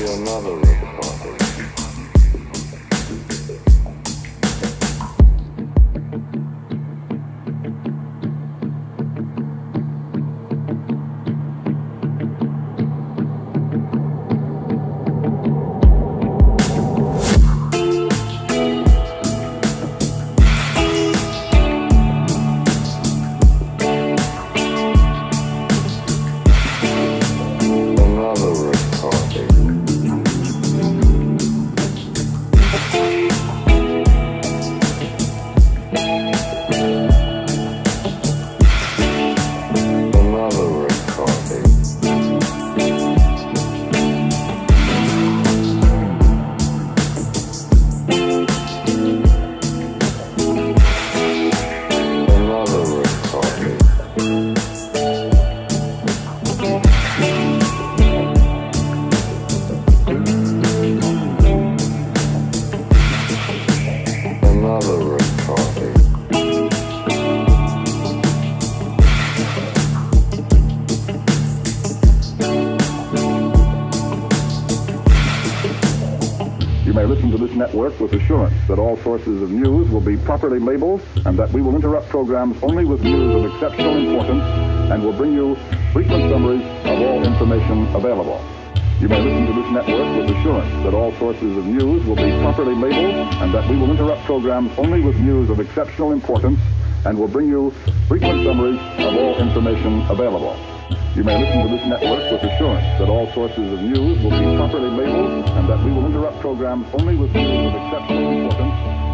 Network with assurance that all sources of news will be properly labeled and that we will interrupt programs only with news of exceptional importance and will bring you frequent summaries of all information available. You may listen to this network with assurance that all sources of news will be properly labeled and that we will interrupt programs only with news of exceptional importance and will bring you frequent summaries of all information available. You may listen to this network with assurance that all sources of news will be properly labeled and that we will interrupt programs only with news of exceptional importance